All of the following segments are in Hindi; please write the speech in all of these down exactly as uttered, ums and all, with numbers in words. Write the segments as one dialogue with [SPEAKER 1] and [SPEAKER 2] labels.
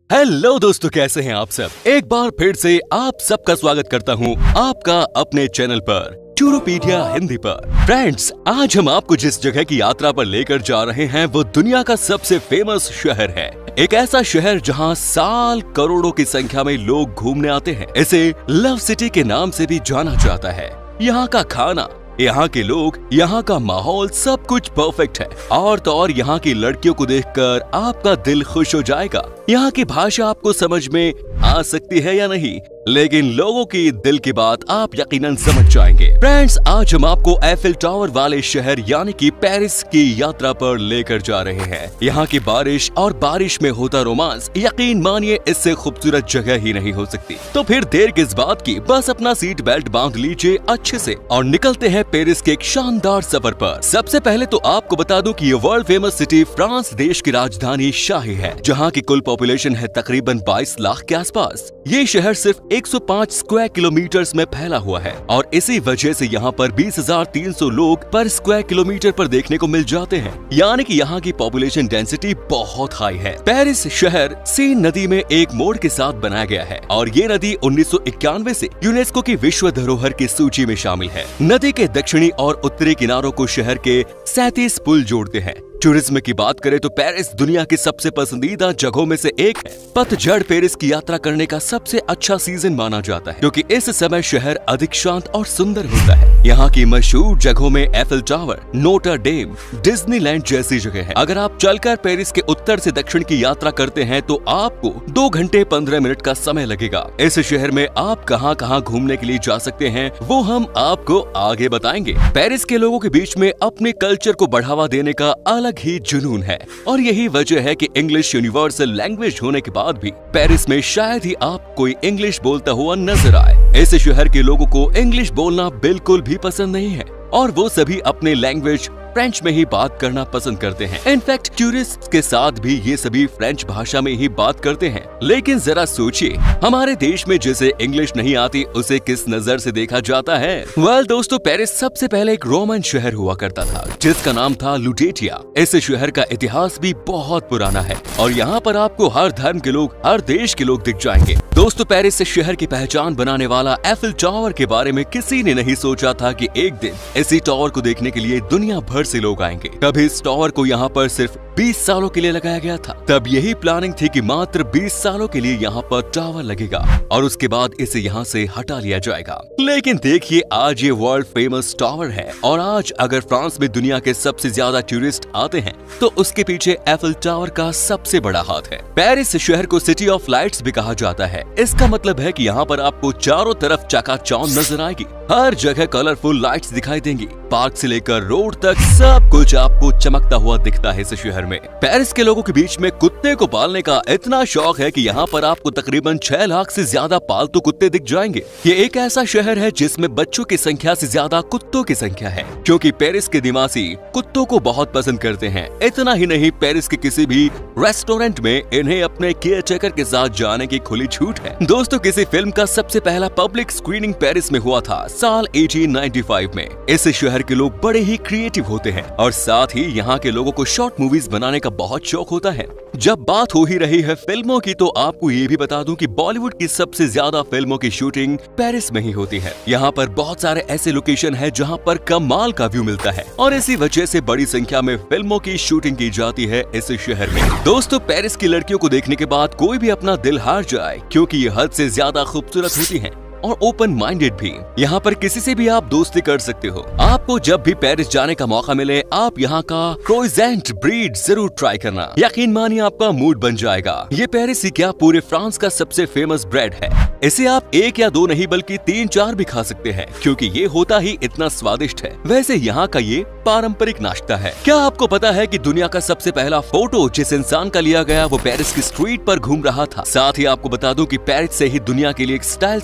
[SPEAKER 1] हेलो दोस्तों, कैसे हैं आप सब। एक बार फिर से आप सबका स्वागत करता हूं आपका अपने चैनल पर टूरोपीडिया हिंदी पर। फ्रेंड्स, आज हम आपको जिस जगह की यात्रा पर लेकर जा रहे हैं वो दुनिया का सबसे फेमस शहर है। एक ऐसा शहर जहां साल करोड़ों की संख्या में लोग घूमने आते हैं। इसे लव सिटी के नाम से भी जाना जाता है। यहाँ का खाना, यहाँ के लोग, यहाँ का माहौल, सब कुछ परफेक्ट है। और तो और यहाँ की लड़कियों को देखकर आपका दिल खुश हो जाएगा। यहाँ की भाषा आपको समझ में आ सकती है या नहीं, लेकिन लोगों की दिल की बात आप यकीनन समझ जाएंगे। फ्रेंड्स, आज हम आपको एफिल टावर वाले शहर यानी कि पेरिस की यात्रा पर लेकर जा रहे हैं। यहाँ की बारिश और बारिश में होता रोमांस, यकीन मानिए इससे खूबसूरत जगह ही नहीं हो सकती। तो फिर देर किस बात की, बस अपना सीट बेल्ट बांध लीजिए अच्छे से और निकलते हैं पेरिस के एक शानदार सफर पर। सबसे पहले तो आपको बता दूं कि ये वर्ल्ड फेमस सिटी फ्रांस देश की राजधानी शाही है, जहाँ की कुल पॉपुलेशन है तकरीबन बाईस लाख के आसपास। ये शहर सिर्फ एक सौ पाँच स्क्वायर किलोमीटर्स में फैला हुआ है और इसी वजह से यहाँ पर बीस हजार तीन सौ लोग पर स्क्वायर किलोमीटर पर देखने को मिल जाते हैं, यानी कि यहाँ की पॉपुलेशन डेंसिटी बहुत हाई है। पेरिस शहर सीन नदी में एक मोड़ के साथ बनाया गया है और ये नदी उन्नीस सौ इक्यानवे से यूनेस्को की विश्व धरोहर की सूची में शामिल है। नदी के दक्षिणी और उत्तरी किनारों को शहर के सैंतीस पुल जोड़ते हैं। टूरिज्म की बात करें तो पेरिस दुनिया की सबसे पसंदीदा जगहों में से एक है। पतझड़ पेरिस की यात्रा करने का सबसे अच्छा सीजन माना जाता है, क्योंकि इस समय शहर अधिक शांत और सुंदर होता है। यहाँ की मशहूर जगहों में Eiffel tower, Notre Dame, Disneyland जैसी जगह है। अगर आप चलकर पेरिस के उत्तर से दक्षिण की यात्रा करते हैं तो आपको दो घंटे पंद्रह मिनट का समय लगेगा। इस शहर में आप कहाँ कहाँ घूमने के लिए जा सकते हैं वो हम आपको आगे बताएंगे। पेरिस के लोगों के बीच में अपने कल्चर को बढ़ावा देने का अलग ही जुनून है और यही वजह है कि इंग्लिश यूनिवर्सल लैंग्वेज होने के बाद भी पेरिस में शायद ही आप कोई इंग्लिश बोलता हुआ नजर आए। इस शहर के लोगों को इंग्लिश बोलना बिल्कुल भी पसंद नहीं है और वो सभी अपने लैंग्वेज फ्रेंच में ही बात करना पसंद करते हैं। इनफैक्ट टूरिस्ट के साथ भी ये सभी फ्रेंच भाषा में ही बात करते हैं। लेकिन जरा सोचिए, हमारे देश में जिसे इंग्लिश नहीं आती उसे किस नजर से देखा जाता है। वेल well, दोस्तों, पेरिस सबसे पहले एक रोमन शहर हुआ करता था जिसका नाम था लुटेटिया। इस शहर का इतिहास भी बहुत पुराना है और यहाँ पर आपको हर धर्म के लोग, हर देश के लोग दिख जाएंगे। दोस्तों, पेरिस शहर की पहचान बनाने वाला एफिल टावर के बारे में किसी ने नहीं सोचा था कि एक दिन इसी टावर को देखने के लिए दुनिया भर से लोग आएंगे। तभी इस टावर को यहाँ पर सिर्फ बीस सालों के लिए लगाया गया था। तब यही प्लानिंग थी कि मात्र बीस सालों के लिए यहाँ पर टावर लगेगा और उसके बाद इसे यहाँ से हटा लिया जाएगा। लेकिन देखिए, आज ये वर्ल्ड फेमस टावर है और आज अगर फ्रांस में दुनिया के सबसे ज्यादा टूरिस्ट आते हैं तो उसके पीछे एफिल टावर का सबसे बड़ा हाथ है। पेरिस शहर को सिटी ऑफ लाइट्स भी कहा जाता है। इसका मतलब है कि यहाँ पर आपको चारों तरफ चकाचौंध नजर आएगी। हर जगह कलरफुल लाइट्स दिखाई देंगी। पार्क से लेकर रोड तक सब कुछ आपको चमकता हुआ दिखता है इस शहर में। पेरिस के लोगों के बीच में कुत्ते को पालने का इतना शौक है कि यहाँ पर आपको तकरीबन छह लाख से ज्यादा पालतू कुत्ते दिख जाएंगे। ये एक ऐसा शहर है जिसमें बच्चों की संख्या से ज्यादा कुत्तों की संख्या है, क्योंकि पेरिस के निवासी कुत्तों को बहुत पसंद करते हैं। इतना ही नहीं, पेरिस के किसी भी रेस्टोरेंट में इन्हें अपने केयर टेकर के साथ जाने की खुली छूट है। दोस्तों, किसी फिल्म का सबसे पहला पब्लिक स्क्रीनिंग पेरिस में हुआ था साल अठारह सौ पचानवे में। इस शहर के लोग बड़े ही क्रिएटिव होते हैं और साथ ही यहाँ के लोगों को शॉर्ट मूवीज बनाने का बहुत शौक होता है। जब बात हो ही रही है फिल्मों की तो आपको ये भी बता दूं कि बॉलीवुड की सबसे ज्यादा फिल्मों की शूटिंग पेरिस में ही होती है। यहाँ पर बहुत सारे ऐसे लोकेशन है जहाँ पर कमाल का व्यू मिलता है और इसी वजह से बड़ी संख्या में फिल्मों की शूटिंग की जाती है इस शहर में। दोस्तों, पेरिस की लड़कियों को देखने के बाद कोई भी अपना दिल हार जाए, क्योंकि ये हद से ज्यादा खूबसूरत होती है और ओपन माइंडेड भी। यहाँ पर किसी से भी आप दोस्ती कर सकते हो। आपको जब भी पेरिस जाने का मौका मिले आप यहाँ का क्रोइजेंट ब्रीड जरूर ट्राई करना। यकीन मानिए आपका मूड बन जाएगा। ये पेरिस ही क्या, पूरे फ्रांस का सबसे फेमस ब्रेड है। इसे आप एक या दो नहीं बल्कि तीन चार भी खा सकते हैं, क्योंकि ये होता ही इतना स्वादिष्ट है। वैसे यहाँ का ये पारंपरिक नाश्ता है। क्या आपको पता है कि दुनिया का सबसे पहला फोटो जिस इंसान का लिया गया वो पेरिस की स्ट्रीट पर घूम रहा था। साथ ही आपको बता दूं कि पेरिस से ही दुनिया के लिए एक स्टाइल स्टेटमेंट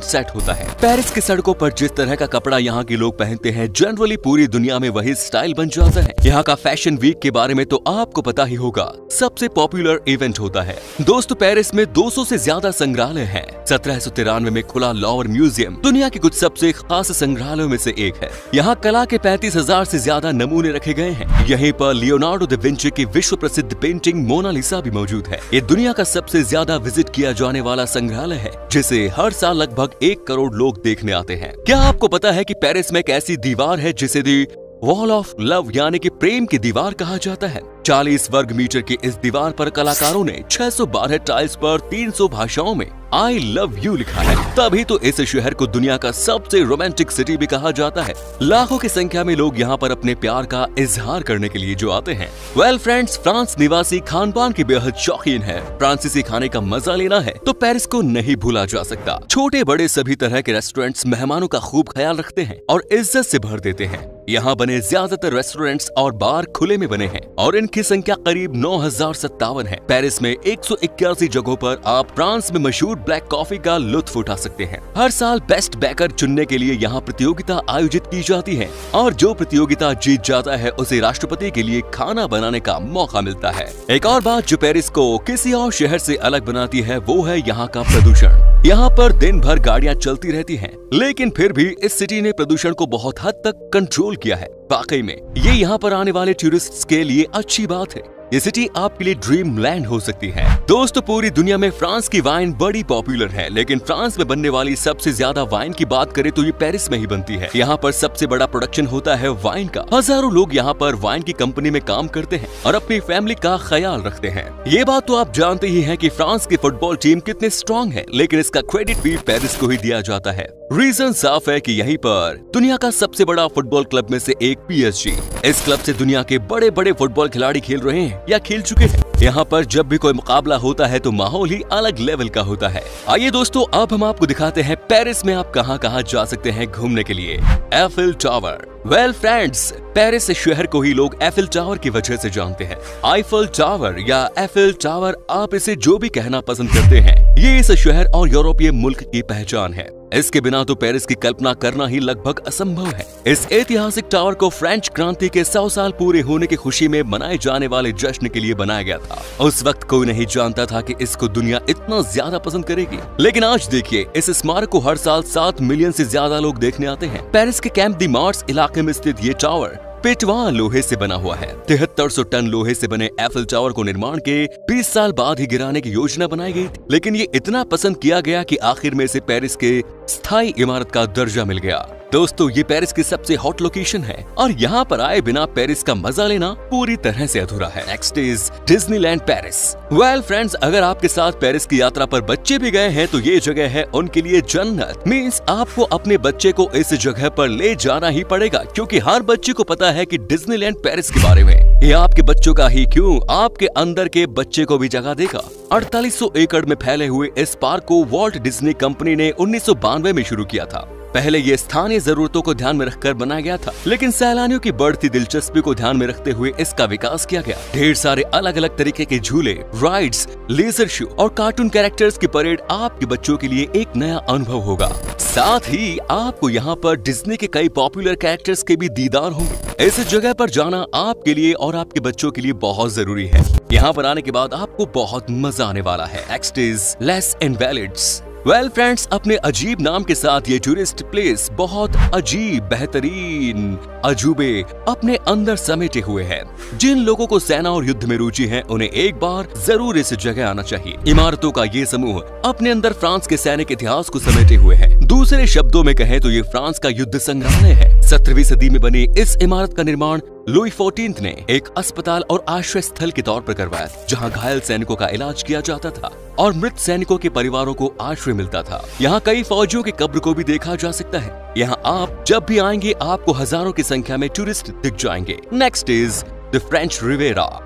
[SPEAKER 1] ट्रेंड सेट होता है। पेरिस की सड़कों पर जिस तरह का कपड़ा यहाँ के लोग पहनते हैं, जनरली पूरी दुनिया में वही स्टाइल बन जाता है। यहाँ का फैशन वीक के बारे में तो आपको पता ही होगा, सबसे पॉपुलर इवेंट होता है। दोस्तों, पेरिस में दो सौ से ज्यादा संग्रहालय हैं। सत्रह सौ तिरानवे में खुला लॉवर म्यूजियम दुनिया के कुछ सबसे खास संग्रहालयों में से एक है। यहाँ कला के पैंतीस हजार से ज्यादा नमूने रखे गए हैं। यहीं पर लियोनार्डो दा विंची की विश्व प्रसिद्ध पेंटिंग मोनालिसा भी मौजूद है। ये दुनिया का सबसे ज्यादा विजिट किया जाने वाला संग्रहालय है, जिसे हर साल लगभग एक करोड़ लोग देखने आते हैं। क्या आपको पता है कि पेरिस में एक ऐसी दीवार है जिसे दी वॉल ऑफ लव यानी कि प्रेम की दीवार कहा जाता है। चालीस वर्ग मीटर की इस दीवार पर कलाकारों ने छह सौ बारह टाइल्स पर तीन सौ भाषाओं में आई लव यू लिखा है। तभी तो इस शहर को दुनिया का सबसे रोमांटिक सिटी भी कहा जाता है। लाखों की संख्या में लोग यहाँ पर अपने प्यार का इजहार करने के लिए जो आते हैं। वेल फ्रेंड्स, फ्रांस निवासी खान पान के बेहद शौकीन है। फ्रांसीसी खाने का मजा लेना है तो पेरिस को नहीं भूला जा सकता। छोटे बड़े सभी तरह के रेस्टोरेंट्स मेहमानों का खूब ख्याल रखते हैं और इज्जत से भर देते हैं। यहाँ बने ज्यादातर रेस्टोरेंट्स और बार खुले में बने हैं और इनकी संख्या करीब नौ हजार सत्तावन है। पेरिस में एक सौ इक्यासी जगहों पर आप फ्रांस में मशहूर ब्लैक कॉफी का लुत्फ उठा सकते हैं। हर साल बेस्ट बेकर चुनने के लिए यहाँ प्रतियोगिता आयोजित की जाती है और जो प्रतियोगिता जीत जाता है उसे राष्ट्रपति के लिए खाना बनाने का मौका मिलता है। एक और बात जो पेरिस को किसी और शहर से अलग बनाती है वो है यहाँ का प्रदूषण। यहाँ पर दिन भर गाड़ियाँ चलती रहती हैं, लेकिन फिर भी इस सिटी ने प्रदूषण को बहुत हद तक कंट्रोल किया है। वाकई में ये यहाँ पर आने वाले टूरिस्ट्स के लिए अच्छी बात है। ये सिटी आपके लिए ड्रीम लैंड हो सकती है। दोस्तों, पूरी दुनिया में फ्रांस की वाइन बड़ी पॉपुलर है, लेकिन फ्रांस में बनने वाली सबसे ज्यादा वाइन की बात करें तो ये पेरिस में ही बनती है। यहाँ पर सबसे बड़ा प्रोडक्शन होता है वाइन का। हजारों लोग यहाँ पर वाइन की कंपनी में काम करते हैं और अपनी फैमिली का ख्याल रखते हैं। ये बात तो आप जानते ही हैं कि फ्रांस की फुटबॉल टीम कितनी स्ट्रॉन्ग है, लेकिन इसका क्रेडिट भी पेरिस को ही दिया जाता है। रीजन साफ है कि यहीं पर दुनिया का सबसे बड़ा फुटबॉल क्लब में से एक पीएसजी। इस क्लब से दुनिया के बड़े बड़े फुटबॉल खिलाड़ी खेल रहे हैं या खेल चुके हैं। यहाँ पर जब भी कोई मुकाबला होता है तो माहौल ही अलग लेवल का होता है। आइए दोस्तों, अब हम आपको दिखाते हैं पेरिस में आप कहां कहां जा सकते हैं घूमने के लिए। Eiffel tower. Well friends, Paris शहर को ही लोग एफिल टावर की वजह से जानते हैं। आईफल टावर या एफिल टावर, आप इसे जो भी कहना पसंद करते हैं, ये इस शहर और यूरोपीय मुल्क की पहचान है। इसके बिना तो पेरिस की कल्पना करना ही लगभग असंभव है। इस ऐतिहासिक टावर को फ्रेंच क्रांति के सौ साल पूरे होने की खुशी में मनाए जाने वाले जश्न के लिए बनाया गया था। उस वक्त कोई नहीं जानता था कि इसको दुनिया इतना ज्यादा पसंद करेगी, लेकिन आज देखिए, इस स्मारक को हर साल सात मिलियन से ज्यादा लोग देखने आते हैं। पेरिस के कैंप दी मार्स इलाके में स्थित ये टावर पेटवा लोहे से बना हुआ है। तिहत्तर सौ टन लोहे से बने एफिल टावर को निर्माण के बीस साल बाद ही गिराने की योजना बनाई गई थी, लेकिन ये इतना पसंद किया गया कि आखिर में इसे पेरिस के स्थायी इमारत का दर्जा मिल गया। दोस्तों, ये पेरिस की सबसे हॉट लोकेशन है और यहाँ पर आए बिना पेरिस का मजा लेना पूरी तरह से अधूरा है। Next is Disneyland Paris. Well friends, अगर आपके साथ पेरिस की यात्रा पर बच्चे भी गए हैं तो ये जगह है उनके लिए जन्नत। मींस आपको अपने बच्चे को इस जगह पर ले जाना ही पड़ेगा, क्योंकि हर बच्चे को पता है कि डिज्नीलैंड पेरिस के बारे में। ये आपके बच्चों का ही क्यों, आपके अंदर के बच्चे को भी जगह देगा। अड़तालीस सौ एकड़ में फैले हुए इस पार्क को वॉल्ट डिज्नी कंपनी ने उन्नीस सौ बानवे में शुरू किया था। पहले ये स्थानीय जरूरतों को ध्यान में रखकर बनाया गया था, लेकिन सैलानियों की बढ़ती दिलचस्पी को ध्यान में रखते हुए इसका विकास किया गया। ढेर सारे अलग अलग तरीके के झूले, राइड्स, लेजर शो और कार्टून कैरेक्टर्स की परेड आपके बच्चों के लिए एक नया अनुभव होगा। साथ ही आपको यहाँ पर डिज्नी के कई पॉपुलर कैरेक्टर्स के भी दीदार होंगे। इस जगह पर जाना आपके लिए और आपके बच्चों के लिए बहुत जरूरी है। यहाँ पर आने के बाद आपको बहुत मजा आने वाला है। Next is Les Invalides. Well friends, अपने अजीब नाम के साथ ये टूरिस्ट प्लेस बहुत अजीब, बेहतरीन अजूबे अपने अंदर समेटे हुए है। जिन लोगों को सेना और युद्ध में रुचि है, उन्हें एक बार जरूर इस जगह आना चाहिए। इमारतों का ये समूह अपने अंदर फ्रांस के सैनिक इतिहास को समेटे हुए है। दूसरे शब्दों में कहें तो ये फ्रांस का युद्ध संग्रहालय है। सत्रहवीं सदी में बनी इस इमारत का निर्माण लुई चौदह ने एक अस्पताल और आश्रय स्थल के तौर पर करवाया, जहां घायल सैनिकों का इलाज किया जाता था और मृत सैनिकों के परिवारों को आश्रय मिलता था। यहाँ कई फौजियों की कब्र को भी देखा जा सकता है। यहाँ आप जब भी आएंगे आपको हजारों की संख्या में टूरिस्ट दिख जाएंगे। Next is the French Riviera.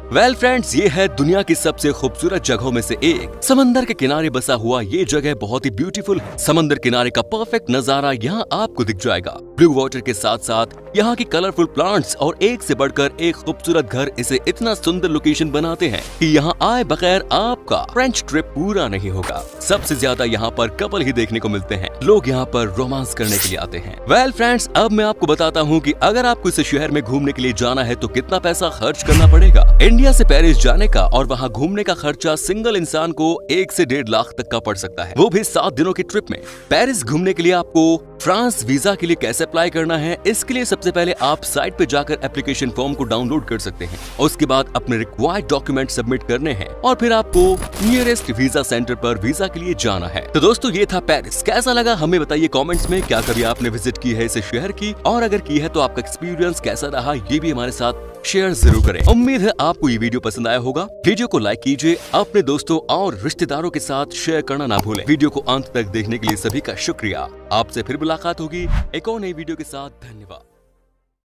[SPEAKER 1] Well friends, ये है दुनिया की सबसे खूबसूरत जगहों में से एक। समंदर के किनारे बसा हुआ ये जगह बहुत ही ब्यूटीफुल है। समंदर किनारे का परफेक्ट नजारा यहाँ आपको दिख जाएगा। ब्लू वाटर के साथ साथ यहाँ की कलरफुल प्लांट्स और एक से बढ़कर एक खूबसूरत घर इसे इतना सुंदर लोकेशन बनाते हैं कि यहाँ आए बगैर आपका फ्रेंच ट्रिप पूरा नहीं होगा। सबसे ज्यादा यहाँ पर कपल ही देखने को मिलते हैं। लोग यहाँ पर रोमांस करने के लिए आते हैं। वेल फ्रेंड्स, अब मैं आपको बताता हूँ कि अगर आपको इस शहर में घूमने के लिए जाना है तो कितना पैसा खर्च करना पड़ेगा। इंडिया से पेरिस जाने का और वहाँ घूमने का खर्चा सिंगल इंसान को एक से डेढ़ लाख तक का पड़ सकता है, वो भी सात दिनों की ट्रिप में। पेरिस घूमने के लिए आपको फ्रांस वीजा के लिए कैसे अप्लाई करना है, इसके लिए सबसे पहले आप साइट पे जाकर एप्लीकेशन फॉर्म को डाउनलोड कर सकते हैं। उसके बाद अपने रिक्वायर्ड डॉक्यूमेंट सबमिट करने हैं और फिर आपको नियरेस्ट वीजा सेंटर पर वीजा के लिए जाना है। तो दोस्तों, ये था पेरिस। कैसा लगा हमें बताइए कमेंट्स में। क्या कभी आपने विजिट की है इस शहर की, और अगर की है तो आपका एक्सपीरियंस कैसा रहा ये भी हमारे साथ शेयर जरूर करें। उम्मीद है आपको ये वीडियो पसंद आया होगा। वीडियो को लाइक कीजिए, अपने दोस्तों और रिश्तेदारों के साथ शेयर करना ना भूलें। वीडियो को अंत तक देखने के लिए सभी का शुक्रिया। आपसे फिर मुलाकात होगी एक और नई वीडियो के साथ। धन्यवाद।